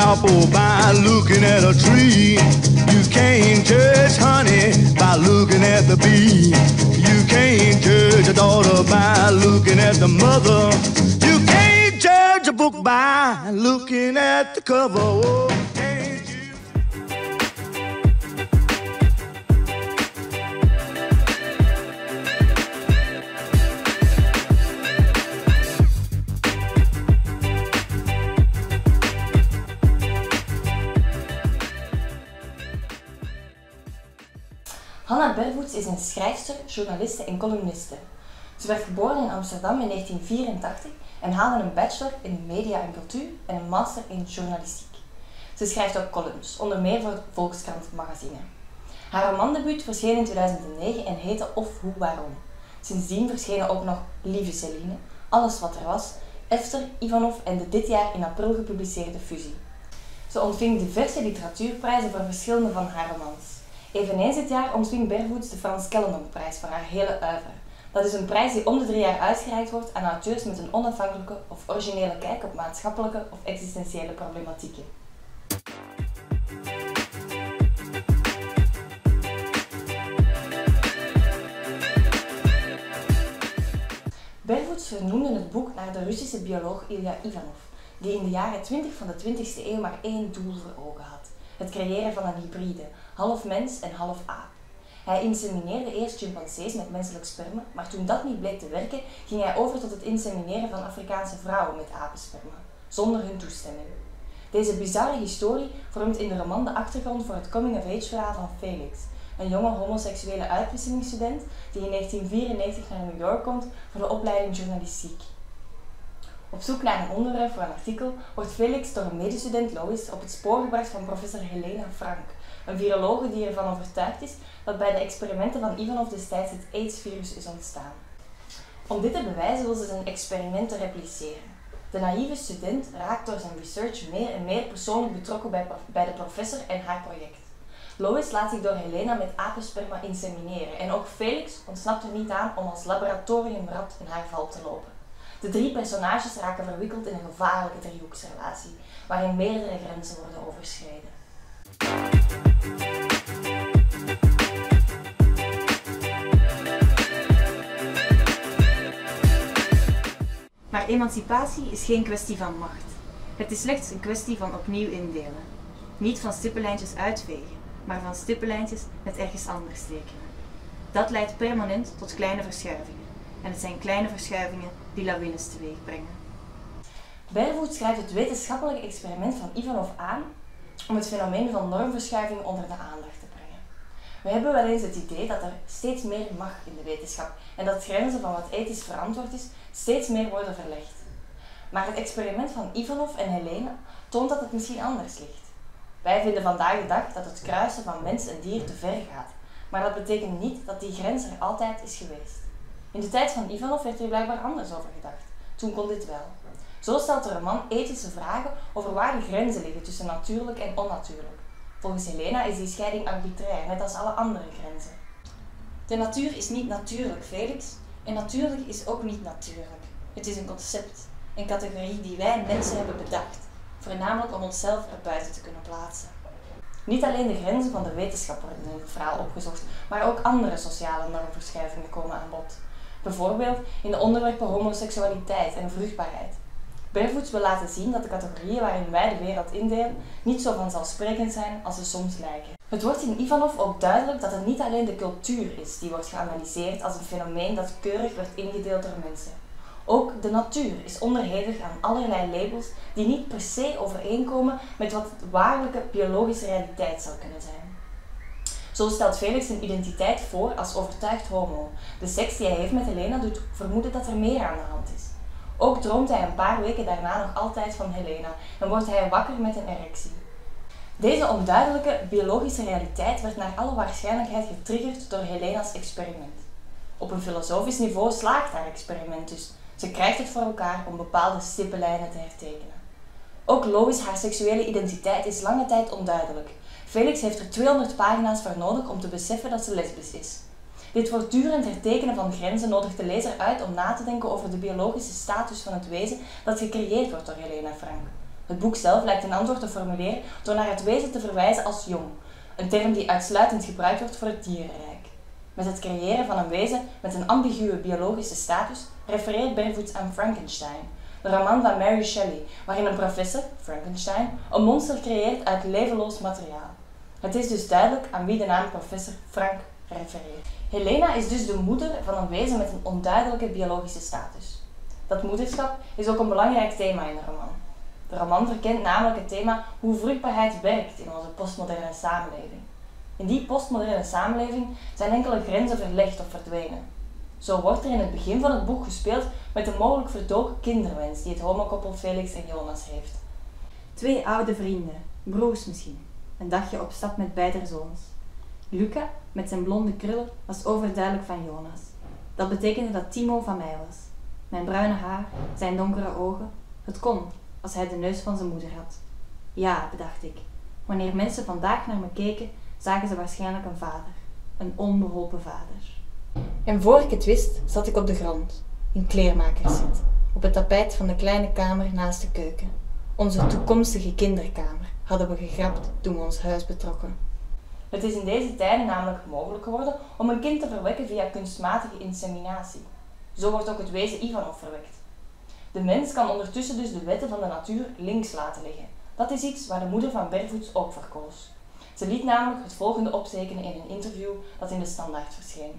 apple by looking at a tree. You can't judge honey by looking at the bee. You can't judge a daughter by looking at the mother. You can't judge a book by looking at the cover. Oh, can't you? Hanna Bervoets is een schrijfster, journaliste en columniste. Ze werd geboren in Amsterdam in 1984 en haalde een bachelor in media en cultuur en een master in journalistiek. Ze schrijft ook columns, onder meer voor Volkskrant magazine. Haar romandebuut verscheen in 2009 en heette Of, Hoe, Waarom. Sindsdien verschenen ook nog Lieve Céline, Alles wat er was, Esther, Ivanov en de dit jaar in april gepubliceerde Fusie. Ze ontving diverse literatuurprijzen voor verschillende van haar romans. Eveneens dit jaar ontving Bervoets de Frans Kellerman-prijs voor haar hele oeuvre. Dat is een prijs die om de 3 jaar uitgereikt wordt aan auteurs met een onafhankelijke of originele kijk op maatschappelijke of existentiële problematieken. Bervoets vernoemde het boek naar de Russische bioloog Ilya Ivanov, die in de jaren 20 van de 20e eeuw maar één doel voor ogen had: het creëren van een hybride, half mens en half aap. Hij insemineerde eerst chimpansees met menselijk sperma, maar toen dat niet bleek te werken, ging hij over tot het insemineren van Afrikaanse vrouwen met apensperma, zonder hun toestemming. Deze bizarre historie vormt in de roman de achtergrond voor het coming-of-age verhaal van Felix, een jonge homoseksuele uitwisselingsstudent die in 1994 naar New York komt voor de opleiding journalistiek. Op zoek naar een onderwerp voor een artikel wordt Felix door een medestudent Lois op het spoor gebracht van professor Helena Frank, een virologe die ervan overtuigd is dat bij de experimenten van Ivanov destijds het AIDS-virus is ontstaan. Om dit te bewijzen wil ze zijn experimenten repliceren. De naïeve student raakt door zijn research meer en meer persoonlijk betrokken bij de professor en haar project. Lois laat zich door Helena met apensperma insemineren en ook Felix ontsnapt er niet aan om als laboratoriumrat in haar val te lopen. De 3 personages raken verwikkeld in een gevaarlijke driehoeksrelatie, waarin meerdere grenzen worden overschreden. Maar emancipatie is geen kwestie van macht. Het is slechts een kwestie van opnieuw indelen. Niet van stippenlijntjes uitvegen, maar van stippenlijntjes met ergens anders tekenen. Dat leidt permanent tot kleine verschuivingen. En het zijn kleine verschuivingen die lawines teweeg brengen. Bervoets schrijft het wetenschappelijke experiment van Ivanov aan om het fenomeen van normverschuiving onder de aandacht te brengen. We hebben wel eens het idee dat er steeds meer mag in de wetenschap en dat grenzen van wat ethisch verantwoord is steeds meer worden verlegd. Maar het experiment van Ivanov en Helena toont dat het misschien anders ligt. Wij vinden vandaag de dag dat het kruisen van mens en dier te ver gaat, maar dat betekent niet dat die grens er altijd is geweest. In de tijd van Ivanov werd er blijkbaar anders over gedacht. Toen kon dit wel. Zo stelt de roman ethische vragen over waar de grenzen liggen tussen natuurlijk en onnatuurlijk. Volgens Helena is die scheiding arbitrair, net als alle andere grenzen. De natuur is niet natuurlijk, Felix, en natuurlijk is ook niet natuurlijk. Het is een concept, een categorie die wij mensen hebben bedacht, voornamelijk om onszelf erbuiten te kunnen plaatsen. Niet alleen de grenzen van de wetenschap worden in het verhaal opgezocht, maar ook andere sociale normverschuivingen komen aan bod. Bijvoorbeeld in de onderwerpen homoseksualiteit en vruchtbaarheid. Bervoets wil laten zien dat de categorieën waarin wij de wereld indelen niet zo vanzelfsprekend zijn als ze soms lijken. Het wordt in Ivanov ook duidelijk dat het niet alleen de cultuur is die wordt geanalyseerd als een fenomeen dat keurig werd ingedeeld door mensen. Ook de natuur is onderhevig aan allerlei labels die niet per se overeenkomen met wat de waarlijke biologische realiteit zou kunnen zijn. Zo stelt Felix zijn identiteit voor als overtuigd homo. De seks die hij heeft met Helena doet vermoeden dat er meer aan de hand is. Ook droomt hij een paar weken daarna nog altijd van Helena en wordt hij wakker met een erectie. Deze onduidelijke biologische realiteit werd naar alle waarschijnlijkheid getriggerd door Helena's experiment. Op een filosofisch niveau slaagt haar experiment dus. Ze krijgt het voor elkaar om bepaalde stippenlijnen te hertekenen. Ook Lois, haar seksuele identiteit, is lange tijd onduidelijk. Felix heeft er 200 pagina's voor nodig om te beseffen dat ze lesbisch is. Dit voortdurend hertekenen van grenzen nodigt de lezer uit om na te denken over de biologische status van het wezen dat gecreëerd wordt door Helena Frank. Het boek zelf lijkt een antwoord te formuleren door naar het wezen te verwijzen als jong, een term die uitsluitend gebruikt wordt voor het dierenrijk. Met het creëren van een wezen met een ambiguë biologische status refereert Bervoets aan Frankenstein, de roman van Mary Shelley, waarin een professor, Frankenstein, een monster creëert uit levenloos materiaal. Het is dus duidelijk aan wie de naam professor Frank refereert. Helena is dus de moeder van een wezen met een onduidelijke biologische status. Dat moederschap is ook een belangrijk thema in de roman. De roman verkent namelijk het thema hoe vruchtbaarheid werkt in onze postmoderne samenleving. In die postmoderne samenleving zijn enkele grenzen verlegd of verdwenen. Zo wordt er in het begin van het boek gespeeld met de mogelijk verdoken kinderwens die het homokoppel Felix en Jonas heeft. 2 oude vrienden, broers misschien, een dagje op stap met beide zoons. Luca, met zijn blonde krullen, was overduidelijk van Jonas. Dat betekende dat Timo van mij was. Mijn bruine haar, zijn donkere ogen, het kon, als hij de neus van zijn moeder had. Ja, bedacht ik. Wanneer mensen vandaag naar me keken, zagen ze waarschijnlijk een vader. Een onbeholpen vader. En voor ik het wist, zat ik op de grond, in kleermakerszit, op het tapijt van de kleine kamer naast de keuken. Onze toekomstige kinderkamer hadden we gegrapt toen we ons huis betrokken. Het is in deze tijden namelijk mogelijk geworden om een kind te verwekken via kunstmatige inseminatie. Zo wordt ook het wezen Ivanov verwekt. De mens kan ondertussen dus de wetten van de natuur links laten liggen. Dat is iets waar de moeder van Bervoets ook voor koos. Ze liet namelijk het volgende optekenen in een interview dat in de Standaard verscheen.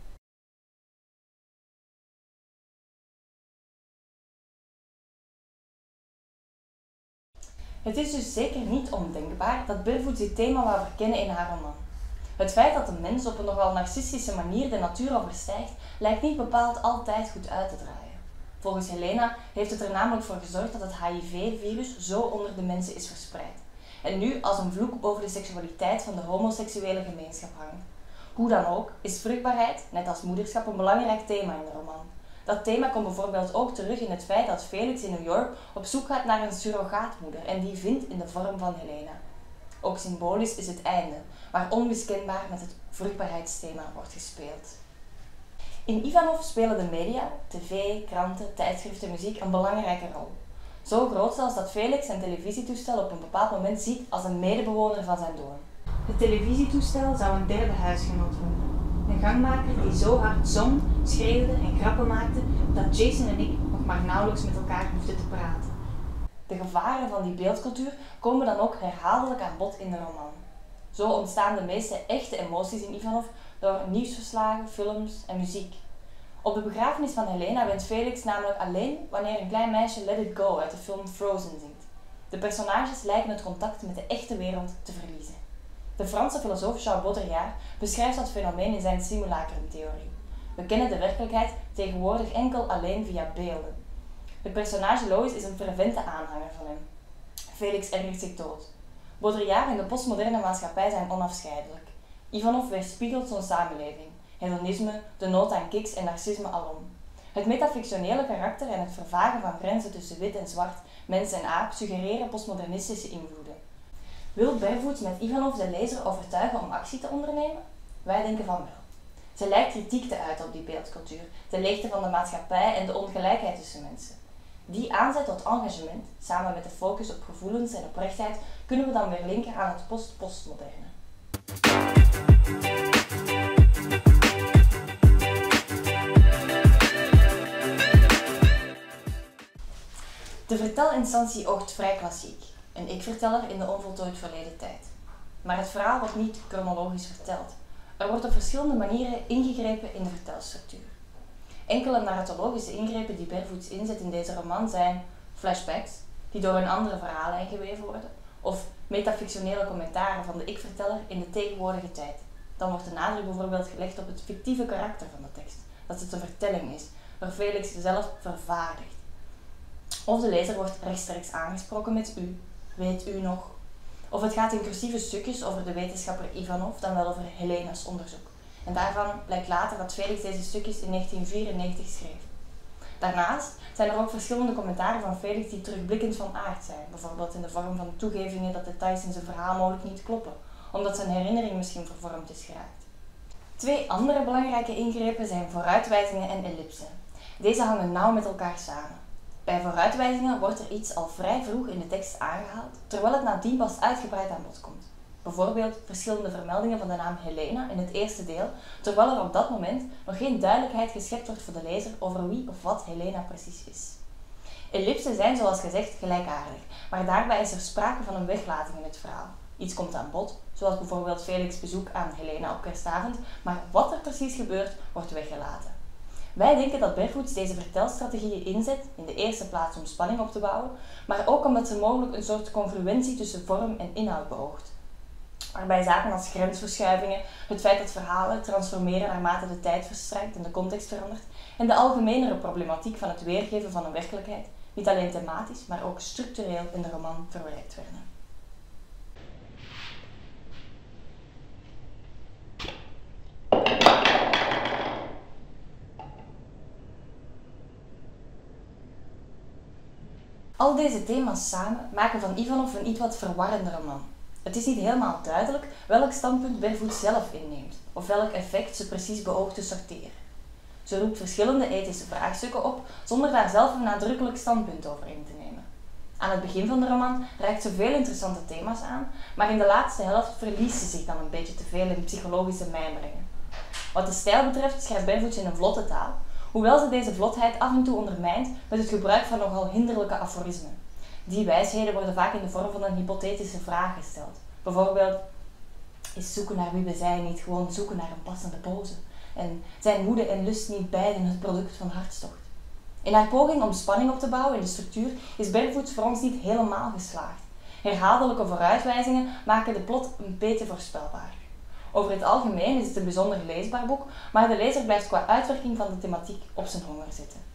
Het is dus zeker niet ondenkbaar dat Bervoets dit thema wou verkennen in haar roman. Het feit dat de mens op een nogal narcistische manier de natuur overstijgt, lijkt niet bepaald altijd goed uit te draaien. Volgens Helena heeft het er namelijk voor gezorgd dat het HIV-virus zo onder de mensen is verspreid. En nu als een vloek boven de seksualiteit van de homoseksuele gemeenschap hangt. Hoe dan ook, is vruchtbaarheid, net als moederschap, een belangrijk thema in de roman. Dat thema komt bijvoorbeeld ook terug in het feit dat Felix in New York op zoek gaat naar een surrogaatmoeder en die vindt in de vorm van Helena. Ook symbolisch is het einde, waar onmiskenbaar met het vruchtbaarheidsthema wordt gespeeld. In Ivanov spelen de media, tv, kranten, tijdschriften en muziek een belangrijke rol. Zo groot zelfs dat Felix zijn televisietoestel op een bepaald moment ziet als een medebewoner van zijn dorp. Het televisietoestel zou een derde huisgenoot worden. Een gangmaker die zo hard zong, schreeuwde en grappen maakte dat Jason en ik nog maar nauwelijks met elkaar hoefden te praten. De gevaren van die beeldcultuur komen dan ook herhaaldelijk aan bod in de roman. Zo ontstaan de meeste echte emoties in Ivanov door nieuwsverslagen, films en muziek. Op de begrafenis van Helena bent Felix namelijk alleen wanneer een klein meisje Let It Go uit de film Frozen zingt. De personages lijken het contact met de echte wereld te verliezen. De Franse filosoof Jean Baudrillard beschrijft dat fenomeen in zijn simulacrumtheorie. We kennen de werkelijkheid tegenwoordig enkel alleen via beelden. Het personage Lois is een fervente aanhanger van hem. Felix ergert zich dood. Baudrillard en de postmoderne maatschappij zijn onafscheidelijk. Ivanov weerspiegelt zo'n samenleving. Hedonisme, de nood aan kiks en narcisme alom. Het metafictionele karakter en het vervagen van grenzen tussen wit en zwart, mens en aap suggereren postmodernistische invloeden. Wil Bervoets met Ivanov de lezer overtuigen om actie te ondernemen? Wij denken van wel. Ze lijkt kritiek te uiten op die beeldcultuur, de leegte van de maatschappij en de ongelijkheid tussen mensen. Die aanzet tot engagement, samen met de focus op gevoelens en oprechtheid, kunnen we dan weer linken aan het postmoderne. De vertelinstantie oogt vrij klassiek, een ik-verteller in de onvoltooid verleden tijd. Maar het verhaal wordt niet chronologisch verteld. Er wordt op verschillende manieren ingegrepen in de vertelstructuur. Enkele narratologische ingrepen die Bervoets inzet in deze roman zijn flashbacks, die door een andere verhaallijn geweven worden, of metafictionele commentaren van de ik-verteller in de tegenwoordige tijd. Dan wordt de nadruk bijvoorbeeld gelegd op het fictieve karakter van de tekst, dat het een vertelling is, door Felix zelf vervaardigd. Of de lezer wordt rechtstreeks aangesproken met u, weet u nog? Of het gaat in cursieve stukjes over de wetenschapper Ivanov, dan wel over Helena's onderzoek. En daarvan blijkt later dat Felix deze stukjes in 1994 schreef. Daarnaast zijn er ook verschillende commentaren van Felix die terugblikkend van aard zijn, bijvoorbeeld in de vorm van toegevingen dat details in zijn verhaal mogelijk niet kloppen, omdat zijn herinnering misschien vervormd is geraakt. 2 andere belangrijke ingrepen zijn vooruitwijzingen en ellipsen. Deze hangen nauw met elkaar samen. Bij vooruitwijzingen wordt er iets al vrij vroeg in de tekst aangehaald, terwijl het nadien pas uitgebreid aan bod komt. Bijvoorbeeld verschillende vermeldingen van de naam Helena in het eerste deel, terwijl er op dat moment nog geen duidelijkheid geschept wordt voor de lezer over wie of wat Helena precies is. Ellipsen zijn zoals gezegd gelijkaardig, maar daarbij is er sprake van een weglating in het verhaal. Iets komt aan bod, zoals bijvoorbeeld Felix' bezoek aan Helena op kerstavond, maar wat er precies gebeurt, wordt weggelaten. Wij denken dat Bervoets deze vertelstrategieën inzet, in de eerste plaats om spanning op te bouwen, maar ook omdat ze mogelijk een soort congruentie tussen vorm en inhoud beoogt. Waarbij zaken als grensverschuivingen, het feit dat verhalen transformeren naarmate de tijd verstrijkt en de context verandert, en de algemenere problematiek van het weergeven van een werkelijkheid niet alleen thematisch, maar ook structureel in de roman verwerkt werden. Al deze thema's samen maken van Ivanov een iets wat verwarrende roman. Het is niet helemaal duidelijk welk standpunt Bervoets zelf inneemt, of welk effect ze precies beoogt te sorteren. Ze roept verschillende ethische vraagstukken op, zonder daar zelf een nadrukkelijk standpunt over in te nemen. Aan het begin van de roman reikt ze veel interessante thema's aan, maar in de laatste helft verliest ze zich dan een beetje te veel in psychologische mijmeringen. Wat de stijl betreft schrijft Bervoets in een vlotte taal, hoewel ze deze vlotheid af en toe ondermijnt met het gebruik van nogal hinderlijke aforismen. Die wijsheden worden vaak in de vorm van een hypothetische vraag gesteld. Bijvoorbeeld, is zoeken naar wie we zijn niet gewoon zoeken naar een passende pose? En zijn woede en lust niet beiden het product van hartstocht? In haar poging om spanning op te bouwen in de structuur is Bervoets voor ons niet helemaal geslaagd. Herhaaldelijke vooruitwijzingen maken de plot een beetje voorspelbaar. Over het algemeen is het een bijzonder leesbaar boek, maar de lezer blijft qua uitwerking van de thematiek op zijn honger zitten.